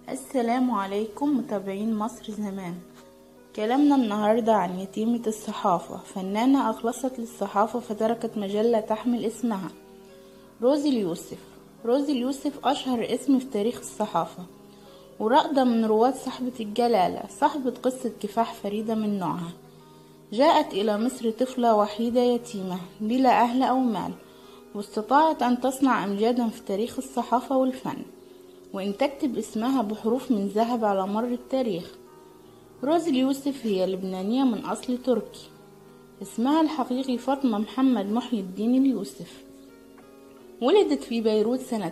السلام عليكم متابعين مصر زمان. كلامنا النهاردة عن يتيمة الصحافة، فنانة أخلصت للصحافة فتركت مجلة تحمل اسمها، روزي اليوسف. روزي اليوسف أشهر اسم في تاريخ الصحافة، ورائدة من رواد صاحبة الجلالة، صاحبة قصة كفاح فريدة من نوعها. جاءت إلى مصر طفلة وحيدة يتيمة بلا أهل أو مال، واستطاعت أن تصنع أمجادا في تاريخ الصحافة والفن، وإن تكتب اسمها بحروف من ذهب على مر التاريخ. روزي اليوسف هي لبنانية من أصل تركي، اسمها الحقيقي فاطمة محمد محي الدين اليوسف. ولدت في بيروت سنة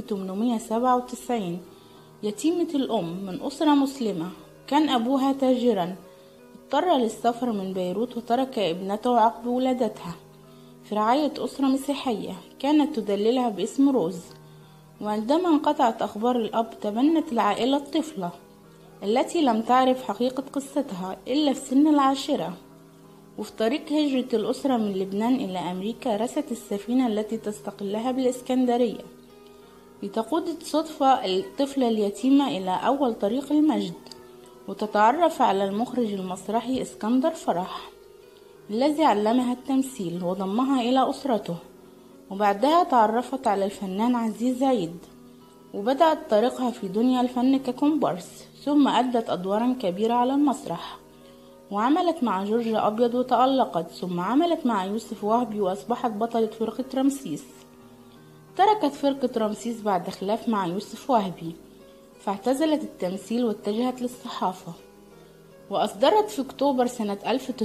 1897، يتيمة الأم من أسرة مسلمة. كان أبوها تاجرا، اضطر للسفر من بيروت وترك ابنته عقب ولادتها في رعاية أسرة مسيحية كانت تدللها باسم روز. وعندما انقطعت أخبار الأب تبنت العائلة الطفلة التي لم تعرف حقيقة قصتها إلا في سن 10. وفي طريق هجرة الأسرة من لبنان إلى أمريكا رست السفينة التي تستقلها بالإسكندرية، لتقود صدفة الطفلة اليتيمة إلى أول طريق المجد، وتتعرف على المخرج المسرحي اسكندر فرح الذي علمها التمثيل وضمها إلى أسرته. وبعدها تعرفت على الفنان عزيز عيد، وبدأت طريقها في دنيا الفن ككومبارس، ثم أدت أدوارا كبيرة على المسرح، وعملت مع جورج أبيض وتألقت، ثم عملت مع يوسف وهبي وأصبحت بطلة فرقة رمسيس. تركت فرقة رمسيس بعد خلاف مع يوسف وهبي، فاعتزلت التمثيل واتجهت للصحافة، وأصدرت في أكتوبر سنة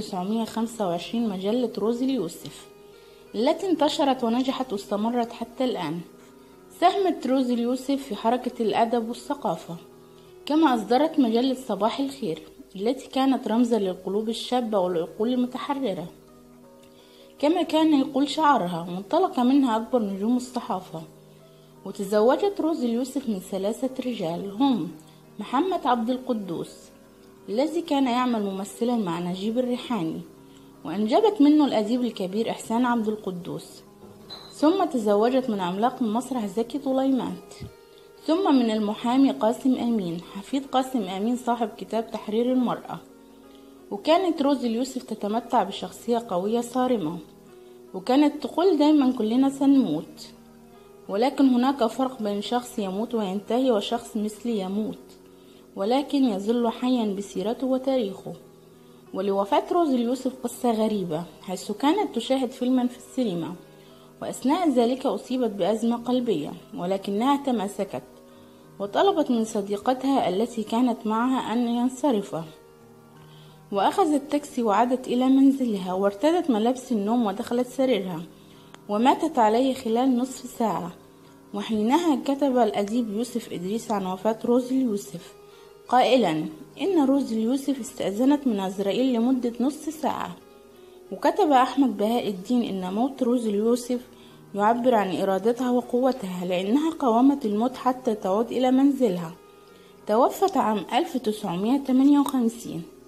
1925 مجلة روزي اليوسف التي انتشرت ونجحت واستمرت حتى الآن. ساهمت روزي اليوسف في حركة الأدب والثقافة، كما أصدرت مجلة صباح الخير التي كانت رمزا للقلوب الشابة والعقول المتحررة، كما كان يقول شعارها، وانطلق منها أكبر نجوم الصحافة. وتزوجت روزي اليوسف من 3 رجال، هم محمد عبد القدوس الذي كان يعمل ممثلا مع نجيب الريحاني، وأنجبت منه الأديب الكبير إحسان عبد القدوس. ثم تزوجت من عملاق المسرح زكي طليمات، ثم من المحامي قاسم أمين حفيد قاسم أمين صاحب كتاب تحرير المرأة. وكانت روزي اليوسف تتمتع بشخصية قوية صارمة، وكانت تقول دايما كلنا سنموت، ولكن هناك فرق بين شخص يموت وينتهي وشخص مثلي يموت ولكن يظل حيا بسيرته وتاريخه. ولوفاة روزي اليوسف قصة غريبة، حيث كانت تشاهد فيلما في السينما، وأثناء ذلك أصيبت بأزمة قلبية، ولكنها تماسكت وطلبت من صديقتها التي كانت معها أن ينصرف، وأخذت تاكسي وعادت إلى منزلها، وارتدت ملابس النوم ودخلت سريرها، وماتت عليه خلال نصف ساعة. وحينها كتب الأديب يوسف إدريس عن وفاة روزي اليوسف قائلا إن روزي اليوسف استأذنت من عزرائيل لمدة نص ساعة. وكتب أحمد بهاء الدين إن موت روزي اليوسف يعبر عن إرادتها وقوتها، لأنها قاومت الموت حتى تعود إلى منزلها. توفت عام 1958.